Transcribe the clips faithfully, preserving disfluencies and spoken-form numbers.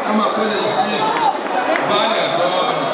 é uma coisa difícil. Várias obras,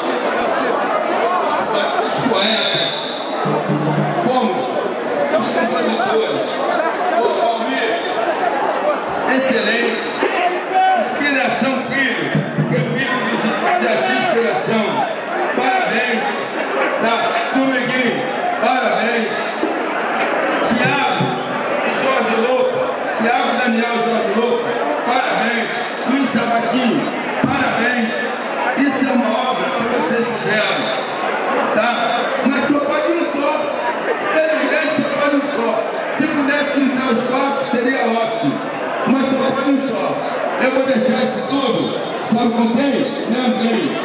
os poetas, como os compositores, o Almir, excelente, inspiração filho, que é filho de, de inspiração, parabéns, tá? Dominguinho, parabéns, Tiago e Jorge Louco, Tiago, Daniel e Jorge Louco, parabéns, Luiz Sabatinho, parabéns, isso é uma obra que vocês fizeram, tá? Mas só pode um só, felizmente só pode um só. Se pudesse pintar os quatro, seria ótimo, mas só pode um só. Eu vou deixar isso tudo, sabe com quem? Não tem.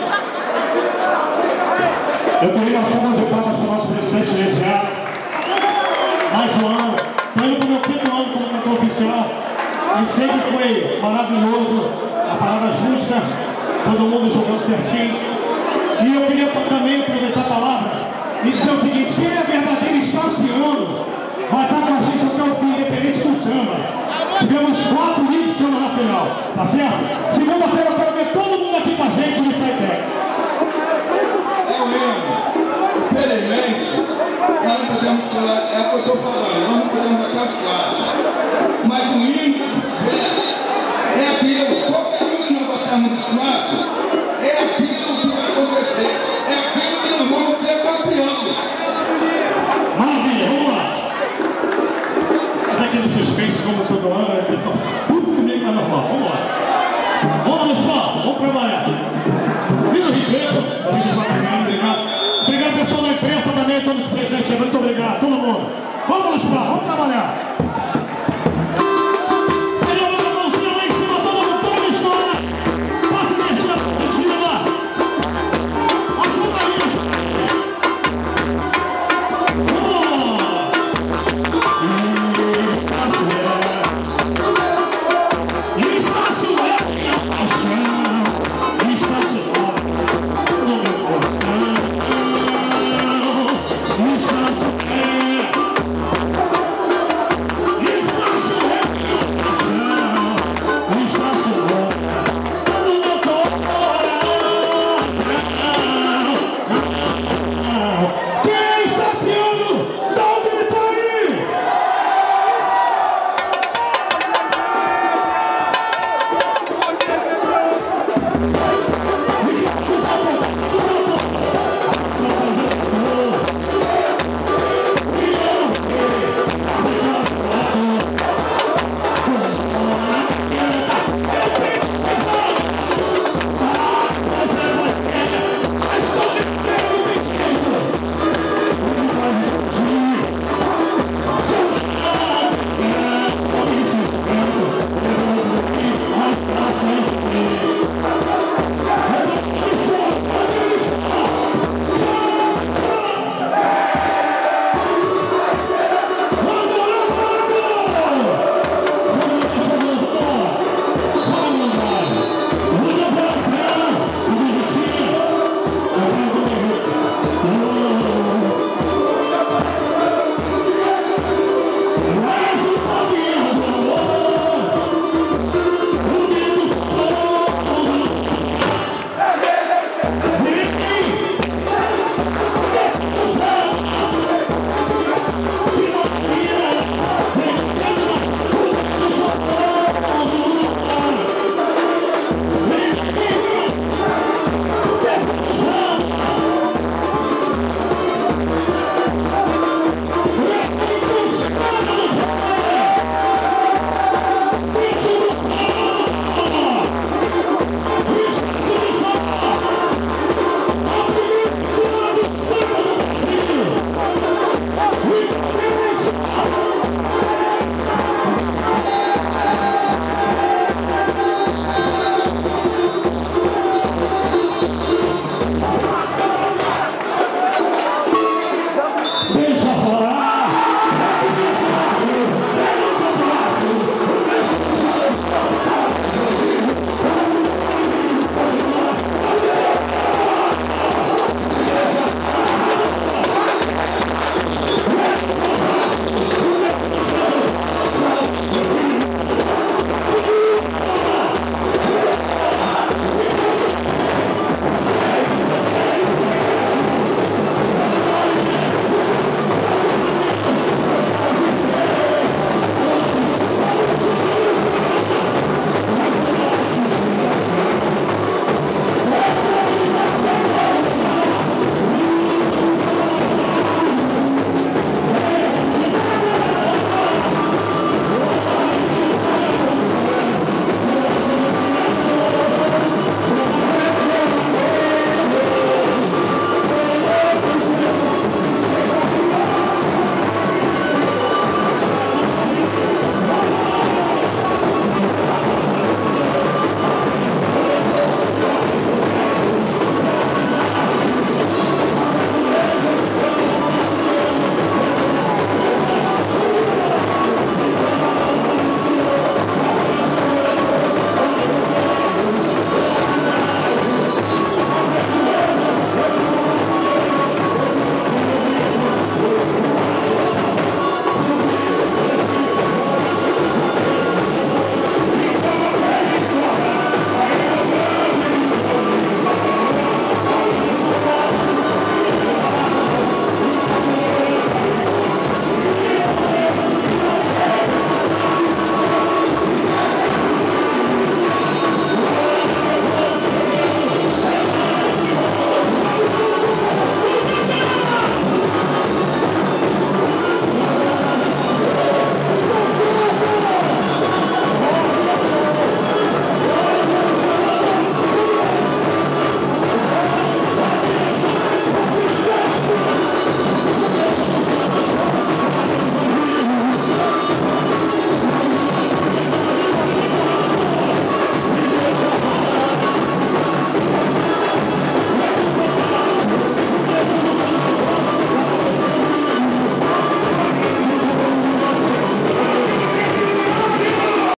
Eu queria uma salva de palmas para o nosso presidente Legiado, mais um ano, estou indo para o meu quinto ano como cantor oficial, e sempre foi maravilhoso, a parada justa, todo mundo jogando certinho. E eu queria também aproveitar a palavra e dizer o seguinte: quem é verdadeiro estaciano vai estar com a gente até o fim, independente do samba. Tivemos quatro livros de samba na final, tá certo? Segunda-feira eu quero ver todo mundo aqui com a gente no Saiteca. É mesmo. Infelizmente, nós não podemos falar, é o que eu estou falando, nós não podemos até os quatro. Mas o hino é aquilo, qualquer um que não botar muito quatro,